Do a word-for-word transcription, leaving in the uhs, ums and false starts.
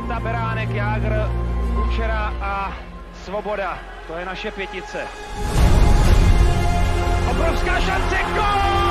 Kvalita, Beránek, Jágr, Kučera a Svoboda. To je naše pětice. Obrovská šance, gól!